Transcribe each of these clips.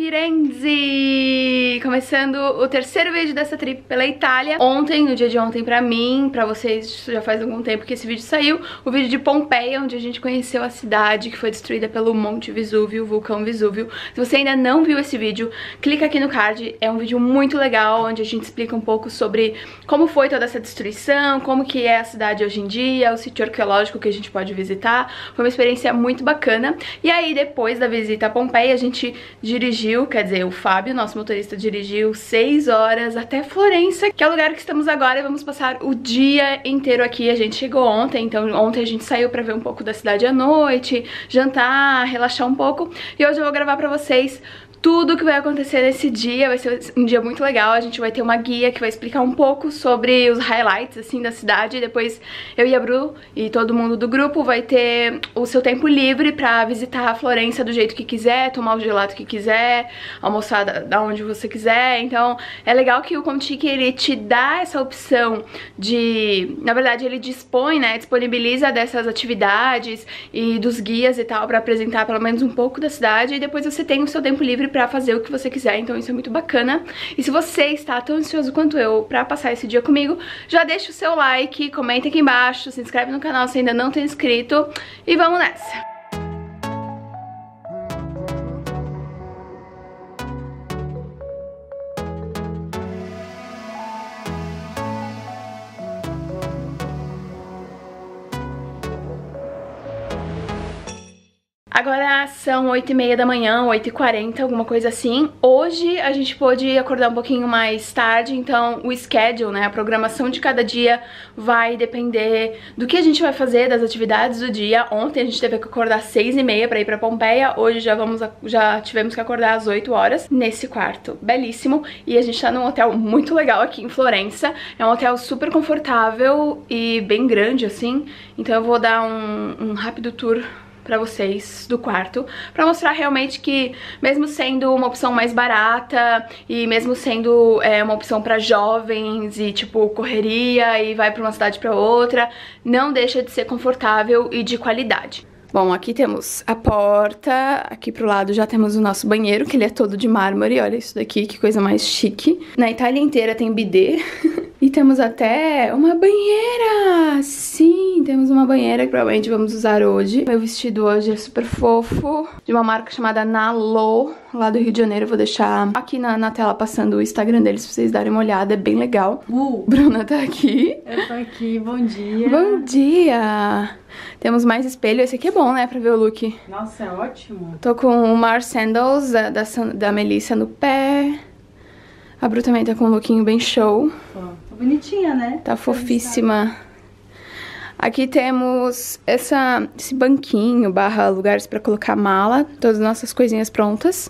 Firenze! Começando o terceiro vídeo dessa trip pela Itália. Ontem, no dia de ontem pra mim, pra vocês já faz algum tempo que esse vídeo saiu, o vídeo de Pompeia, onde a gente conheceu a cidade que foi destruída pelo Monte Vesúvio, o vulcão Vesúvio. Se você ainda não viu esse vídeo, clica aqui no card, é um vídeo muito legal, onde a gente explica um pouco sobre como foi toda essa destruição, como que é a cidade hoje em dia, o sítio arqueológico que a gente pode visitar. Foi uma experiência muito bacana. E aí, depois da visita a Pompeia, a gente dirigiu, quer dizer, o Fábio, nosso motorista, dirigiu 6 horas até Florença, que é o lugar que estamos agora, e vamos passar o dia inteiro aqui. A gente chegou ontem, então ontem a gente saiu pra ver um pouco da cidade à noite, jantar, relaxar um pouco, e hoje eu vou gravar pra vocês tudo que vai acontecer nesse dia. Vai ser um dia muito legal. A gente vai ter uma guia que vai explicar um pouco sobre os highlights, assim, da cidade. E depois eu e a Bru e todo mundo do grupo vai ter o seu tempo livre pra visitar a Florença do jeito que quiser, tomar o gelato que quiser, almoçar da onde você quiser. Então é legal que o Contiki, ele te dá essa opção de... Na verdade, ele dispõe, né, disponibiliza dessas atividades e dos guias e tal pra apresentar pelo menos um pouco da cidade. E depois você tem o seu tempo livre pra fazer o que você quiser, então isso é muito bacana. E se você está tão ansioso quanto eu pra passar esse dia comigo, já deixa o seu like, comenta aqui embaixo, se inscreve no canal se ainda não tem inscrito e vamos nessa! Agora são 8h30 da manhã, 8h40, alguma coisa assim. Hoje a gente pôde acordar um pouquinho mais tarde, então o schedule, né, a programação de cada dia vai depender do que a gente vai fazer, das atividades do dia. Ontem a gente teve que acordar às 6h30 pra ir pra Pompeia, hoje já tivemos que acordar às 8 horas nesse quarto belíssimo. E a gente tá num hotel muito legal aqui em Florença, é um hotel super confortável e bem grande assim, então eu vou dar um rápido tour pra vocês do quarto, pra mostrar realmente que mesmo sendo uma opção mais barata e mesmo sendo uma opção pra jovens e tipo correria e vai pra uma cidade pra outra, não deixa de ser confortável e de qualidade. Bom, aqui temos a porta, aqui pro lado já temos o nosso banheiro, que ele é todo de mármore, olha isso daqui, que coisa mais chique. Na Itália inteira tem bidê. E temos até uma banheira! Sim, temos uma banheira que provavelmente vamos usar hoje. Meu vestido hoje é super fofo, de uma marca chamada Nalo, lá do Rio de Janeiro. Eu vou deixar aqui na tela passando o Instagram deles pra vocês darem uma olhada, é bem legal. Bruna tá aqui. Eu tô aqui, bom dia. Bom dia! Temos mais espelho, esse aqui é bom, né, pra ver o look. Nossa, é ótimo. Tô com o Mars Sandals da Melissa no pé. A Bru também tá com um lookinho bem show. Tá bonitinha, né? Tá fofíssima. Aqui temos esse banquinho / lugares pra colocar mala, todas as nossas coisinhas prontas.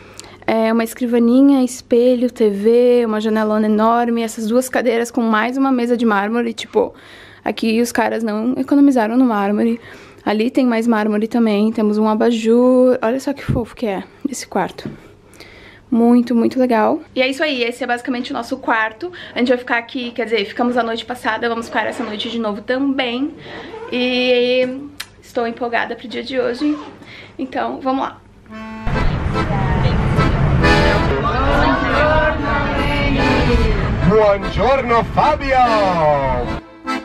É uma escrivaninha, espelho, TV, uma janelona enorme, essas duas cadeiras com mais uma mesa de mármore, tipo, aqui os caras não economizaram no mármore. Ali tem mais mármore também, temos um abajur, olha só que fofo que é esse quarto. Muito, muito legal. E é isso aí, esse é basicamente o nosso quarto. A gente vai ficar aqui, quer dizer, ficamos a noite passada, vamos ficar essa noite de novo também. E estou empolgada pro dia de hoje, então vamos lá. Buongiorno Fabio!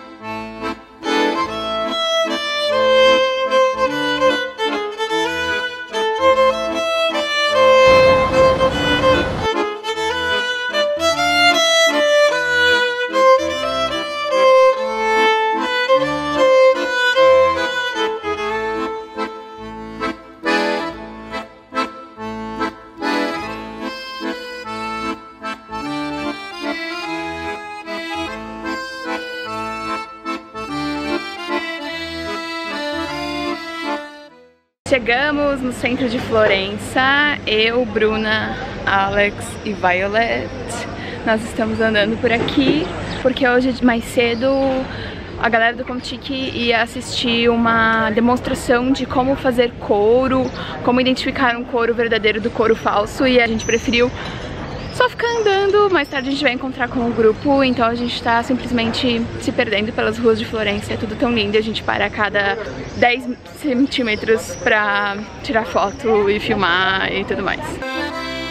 Chegamos no centro de Florença, eu, Bruna, Alex e Violet. Nós estamos andando por aqui, porque hoje mais cedo a galera do Contiki ia assistir uma demonstração de como fazer couro, como identificar um couro verdadeiro do couro falso, e a gente preferiu só ficar andando. Mais tarde a gente vai encontrar com o grupo, então a gente tá simplesmente se perdendo pelas ruas de Florença. É tudo tão lindo, a gente para a cada 10 centímetros pra tirar foto e filmar e tudo mais.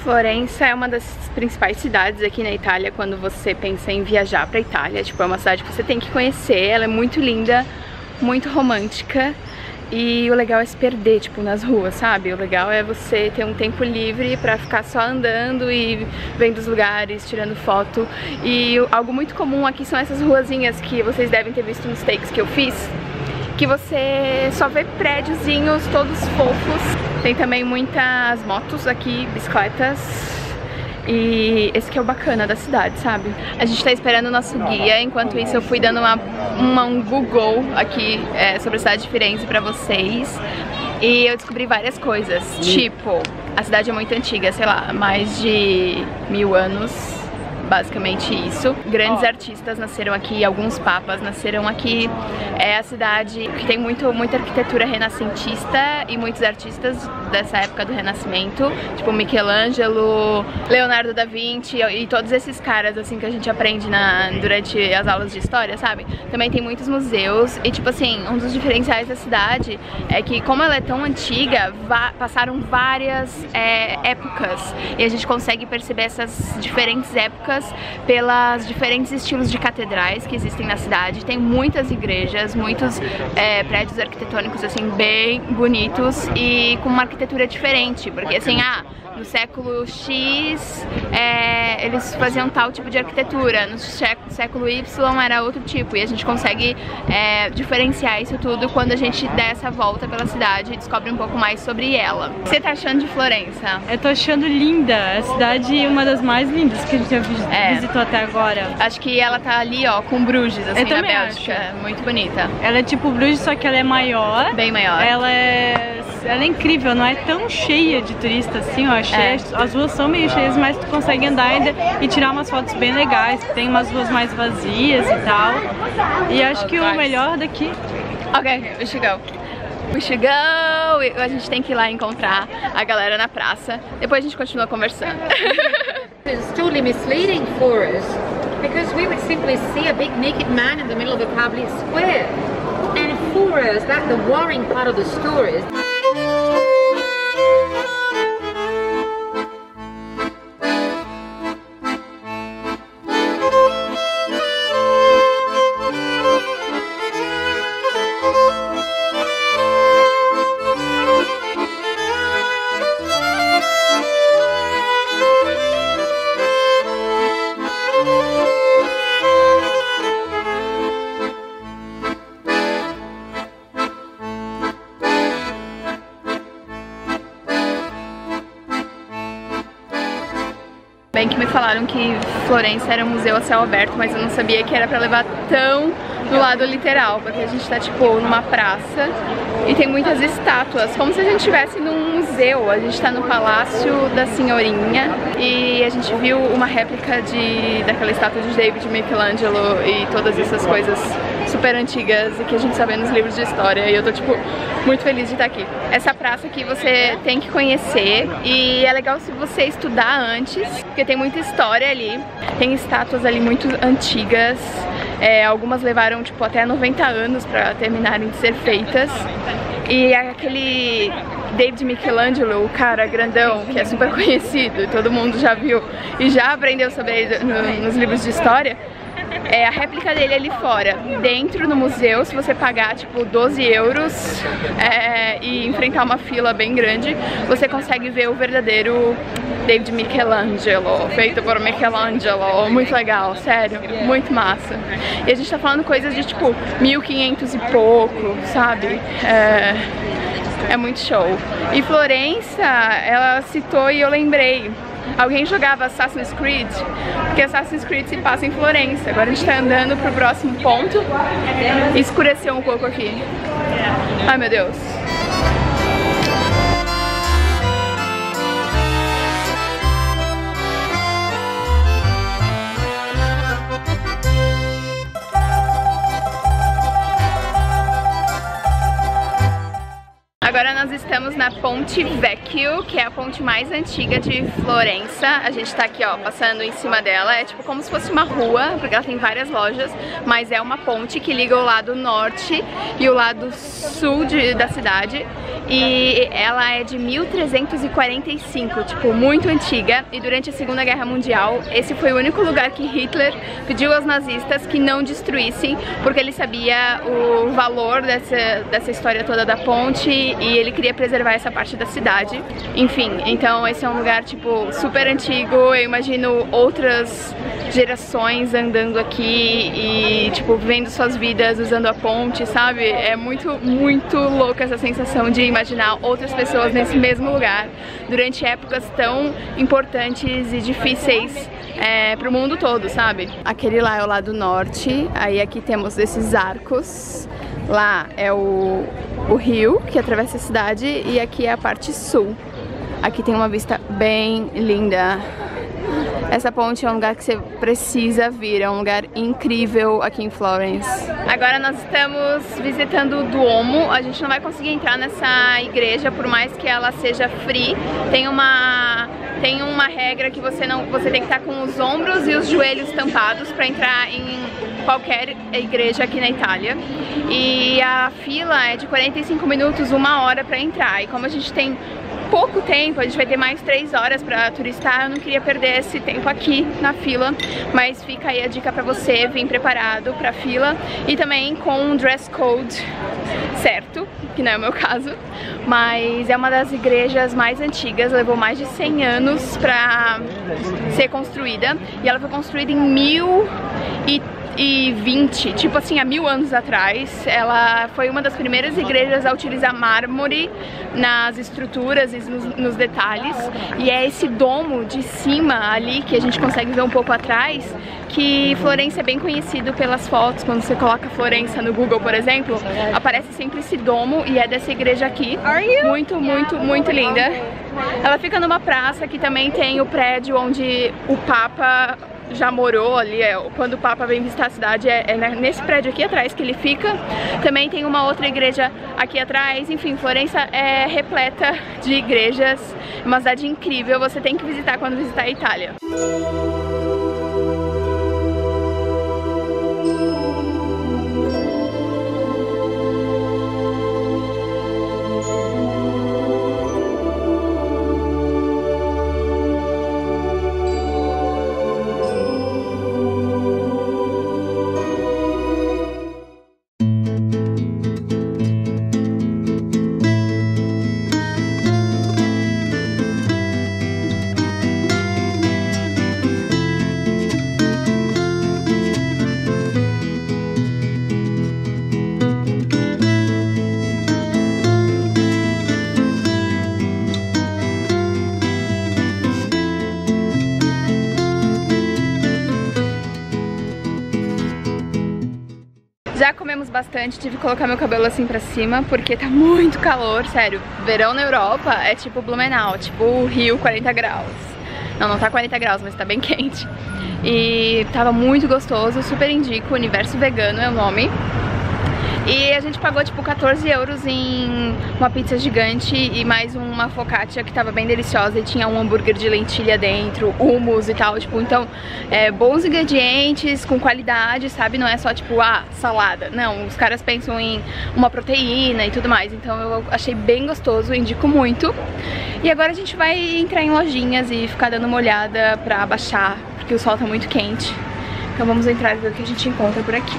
Florença é uma das principais cidades aqui na Itália quando você pensa em viajar pra Itália. Tipo, é uma cidade que você tem que conhecer, ela é muito linda, muito romântica. E o legal é se perder, tipo, nas ruas, sabe? O legal é você ter um tempo livre pra ficar só andando e vendo os lugares, tirando foto. E algo muito comum aqui são essas ruazinhas que vocês devem ter visto nos takes que eu fiz, que você só vê prédiozinhos todos fofos. Tem também muitas motos aqui, bicicletas. E esse que é o bacana da cidade, sabe? A gente tá esperando o nosso guia, enquanto isso eu fui dando um Google aqui sobre a cidade de Firenze pra vocês. E eu descobri várias coisas, tipo, a cidade é muito antiga, sei lá, mais de 1000 anos. Basicamente isso. Grandes artistas nasceram aqui, alguns papas nasceram aqui. É a cidade que tem muita arquitetura renascentista e muitos artistas dessa época do Renascimento, tipo Michelangelo, Leonardo da Vinci e todos esses caras assim que a gente aprende durante as aulas de história, sabe? Também tem muitos museus e tipo assim, um dos diferenciais da cidade é que como ela é tão antiga, passaram várias épocas e a gente consegue perceber essas diferentes épocas pelas diferentes estilos de catedrais que existem na cidade. Tem muitas igrejas, muitos prédios arquitetônicos assim bem bonitos e com uma arquitetura diferente, porque assim, no século X eles faziam tal tipo de arquitetura, no século Y era outro tipo, e a gente consegue diferenciar isso tudo quando a gente der essa volta pela cidade e descobre um pouco mais sobre ela. O que você tá achando de Florença? Eu tô achando linda, a cidade é uma das mais lindas que a gente já visitou até agora. Acho que ela tá ali, ó, com Bruges, assim, na Bélgica. Acho. Muito bonita. Ela é tipo Bruges, só que ela é maior. Bem maior. Ela é incrível, não é tão cheia de turistas assim, ó. As ruas são meio cheias, mas tu consegue andar ainda e tirar umas fotos bem legais. Tem umas ruas mais vazias e tal. E acho que o melhor daqui... Ok, we should go. We should go! A gente tem que ir lá encontrar a galera na praça. Depois a gente continua conversando. It's totally misleading for us because we would simply see a big naked man in the middle of a public square, and for us that's the worrying part of the story. Bem que me falaram que Florença era um museu a céu aberto, mas eu não sabia que era pra levar tão do lado literal, porque a gente tá tipo numa praça e tem muitas estátuas, como se a gente estivesse num museu. A gente tá no Palácio da Senhorinha e a gente viu uma réplica daquela estátua de David Michelangelo e todas essas coisas super antigas e que a gente sabe nos livros de história, e eu tô tipo muito feliz de estar aqui. Essa praça aqui você tem que conhecer e é legal se você estudar antes, porque tem muita história ali, tem estátuas ali muito antigas, algumas levaram tipo até 90 anos pra terminarem de ser feitas, e aquele David Michelangelo, o cara grandão, que é super conhecido e todo mundo já viu e já aprendeu sobre ele nos livros de história, a réplica dele ali fora. Dentro no museu, se você pagar tipo 12 euros e enfrentar uma fila bem grande, você consegue ver o verdadeiro David Michelangelo, feito por Michelangelo. Muito legal, sério, muito massa. E a gente tá falando coisas de tipo 1500 e pouco, sabe? É muito show. E Florença, ela citou e eu lembrei. Alguém jogava Assassin's Creed, porque Assassin's Creed se passa em Florença. Agora a gente tá andando pro próximo ponto e escureceu um pouco aqui. Ai meu Deus. Agora nós estamos na Ponte Vecchio, que é a ponte mais antiga de Florença. A gente tá aqui, ó, passando em cima dela. É tipo como se fosse uma rua, porque ela tem várias lojas, mas é uma ponte que liga o lado norte e o lado sul da cidade. E ela é de 1345, tipo, muito antiga. E durante a Segunda Guerra Mundial, esse foi o único lugar que Hitler pediu aos nazistas que não destruíssem, porque ele sabia o valor dessa história toda da ponte e ele queria preservar essa parte da cidade. Enfim, então esse é um lugar, tipo, super antigo. Eu imagino outras gerações andando aqui e, tipo, vivendo suas vidas usando a ponte, sabe? É muito, muito louca essa sensação de imaginar outras pessoas nesse mesmo lugar durante épocas tão importantes e difíceis pro mundo todo, sabe? Aquele lá é o lado norte, aí aqui temos esses arcos. Lá é o rio que atravessa a cidade e aqui é a parte sul. Aqui tem uma vista bem linda. Essa ponte é um lugar que você precisa vir, é um lugar incrível aqui em Florence. Agora nós estamos visitando o Duomo. A gente não vai conseguir entrar nessa igreja, por mais que ela seja free. Tem uma regra que você tem que estar com os ombros e os joelhos tampados para entrar em qualquer igreja aqui na Itália. E a fila é de 45 minutos, 1 hora para entrar. E como a gente tem pouco tempo, a gente vai ter mais 3 horas para turistar, eu não queria perder esse tempo aqui na fila, mas fica aí a dica para você vir preparado para a fila e também com um dress code certo, que não é o meu caso, mas é uma das igrejas mais antigas, levou mais de 100 anos para ser construída e ela foi construída em 1020, tipo assim, há 1000 anos atrás. Ela foi uma das primeiras igrejas a utilizar mármore nas estruturas e nos detalhes, e é esse domo de cima ali que a gente consegue ver um pouco atrás, que Florença é bem conhecido pelas fotos. Quando você coloca Florença no Google, por exemplo, aparece sempre esse domo e é dessa igreja aqui. Muito, muito, muito linda. Ela fica numa praça que também tem o prédio onde o Papa já morou ali, quando o Papa vem visitar a cidade, é nesse prédio aqui atrás que ele fica. Também tem uma outra igreja aqui atrás. Enfim, Florença é repleta de igrejas, é uma cidade incrível, você tem que visitar quando visitar a Itália. Já comemos bastante, tive que colocar meu cabelo assim pra cima porque tá muito calor, sério. Verão na Europa é tipo Blumenau, tipo o Rio, 40 graus. Não tá 40 graus, mas tá bem quente. E tava muito gostoso, super indico, Universo Vegano é o nome. E a gente pagou tipo 14 euros em uma pizza gigante e mais uma focaccia que tava bem deliciosa e tinha um hambúrguer de lentilha dentro, hummus e tal, tipo, então bons ingredientes, com qualidade, sabe? Não é só tipo, salada. Não, os caras pensam em uma proteína e tudo mais, então eu achei bem gostoso, indico muito. E agora a gente vai entrar em lojinhas e ficar dando uma olhada pra abaixar, porque o sol tá muito quente. Então vamos entrar e ver o que a gente encontra por aqui.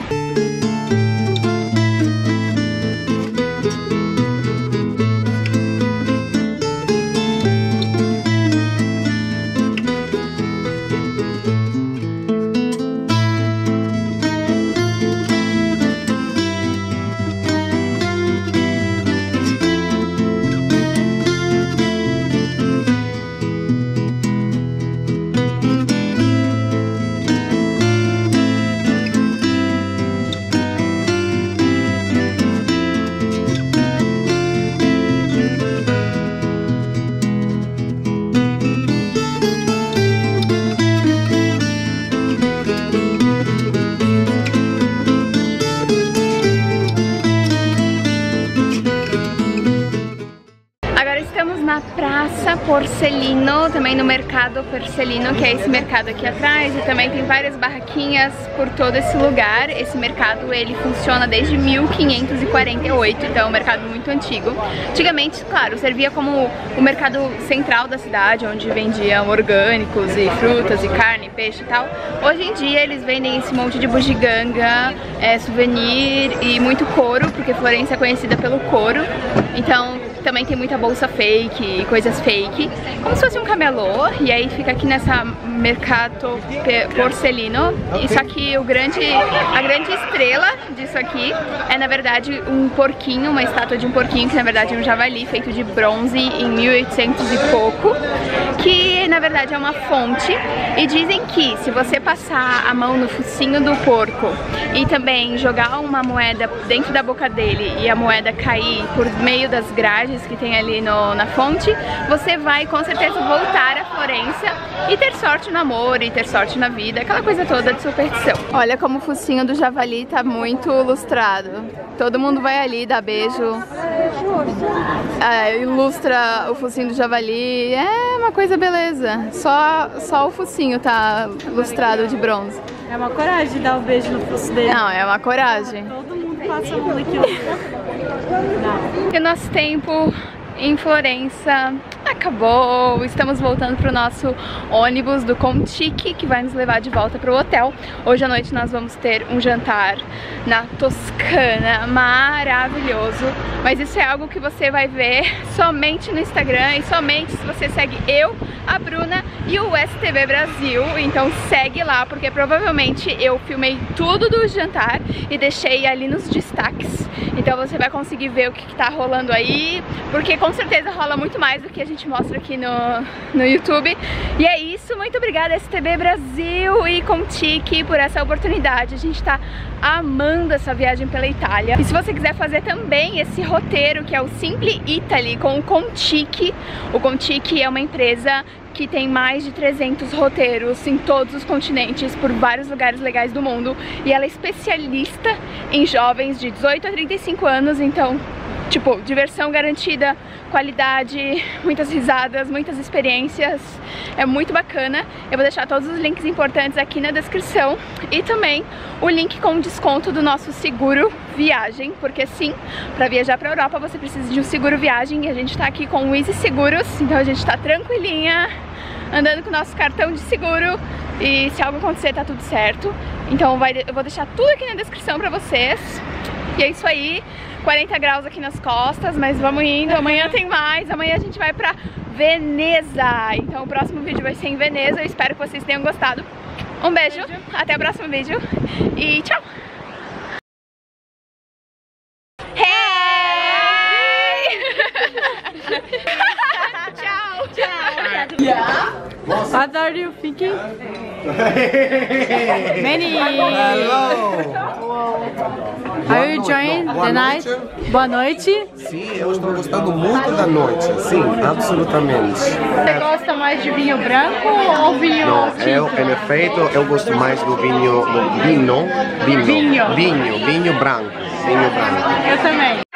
estamos na Praça Porcelino, também no Mercado Porcelino, que é esse mercado aqui atrás, e também tem várias barraquinhas por todo esse lugar. Esse mercado, ele funciona desde 1548, então é um mercado muito antigo. Antigamente, claro, servia como o mercado central da cidade, onde vendiam orgânicos e frutas e carne, peixe e tal. Hoje em dia eles vendem esse monte de bugiganga, souvenir e muito couro, porque Florença é conhecida pelo couro. Então também tem muita bolsa fake e coisas fake, como se fosse um camelô. E aí fica aqui nessa Mercato Porcelino. Isso aqui, a grande estrela disso aqui é na verdade um porquinho, uma estátua de um porquinho, que na verdade é um javali feito de bronze em 1800 e pouco, que na verdade é uma fonte. E dizem que se você passar a mão no focinho do porco e também jogar uma moeda dentro da boca dele e a moeda cair por meio das grades que tem ali na fonte, você vai com certeza voltar a Florença e ter sorte no amor e ter sorte na vida, aquela coisa toda de superstição. Olha como o focinho do javali tá muito lustrado. Todo mundo vai ali dar beijo, ilustra o focinho do javali, é uma coisa beleza. Só o focinho tá lustrado de bronze. É uma coragem de dar o beijo no focinho dele. Não, é uma coragem. Todo mundo passa a mão naquilo. E o nosso tempo em Florença acabou. Estamos voltando para o nosso ônibus do Contiki, que vai nos levar de volta para o hotel. Hoje à noite nós vamos ter um jantar na Toscana, maravilhoso. Mas isso é algo que você vai ver somente no Instagram e somente se você segue eu, a Bruna e o STV Brasil. Então segue lá, porque provavelmente eu filmei tudo do jantar e deixei ali nos destaques. Então você vai conseguir ver o que tá rolando aí, porque com certeza rola muito mais do que a gente mostra aqui no YouTube. E é isso, muito obrigada STV Brasil e Contiki por essa oportunidade. A gente tá amando essa viagem pela Itália. E se você quiser fazer também esse roteiro, que é o Simple Italy com o Contiki é uma empresa que tem mais de 300 roteiros em todos os continentes, por vários lugares legais do mundo, e ela é especialista em jovens de 18 a 35 anos, então, tipo, diversão garantida, qualidade, muitas risadas, muitas experiências, é muito bacana. Eu vou deixar todos os links importantes aqui na descrição e também o link com desconto do nosso seguro viagem, porque sim, para viajar para a Europa você precisa de um seguro viagem e a gente tá aqui com o Easy Seguros, então a gente tá tranquilinha, andando com o nosso cartão de seguro e se algo acontecer tá tudo certo. Então eu vou deixar tudo aqui na descrição pra vocês. E é isso aí, 40 graus aqui nas costas, mas vamos indo, amanhã tem mais, amanhã a gente vai pra Veneza. Então o próximo vídeo vai ser em Veneza, eu espero que vocês tenham gostado. Um beijo, até o próximo vídeo e tchau! Ciao. Ciao. Yeah. What are you thinking? Many. Hello. Are you enjoying the night? Boa noite. Sim, eu estou gostando muito da noite. Sim, absolutamente. Você gosta mais de vinho branco ou vinho Não, tinto? em efeito, eu gosto mais do vinho branco. Vinho branco. Eu também.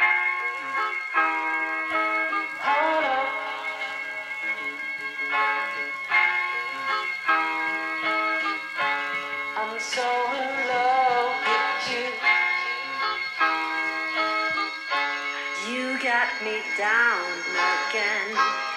So in love with you. You got me down again.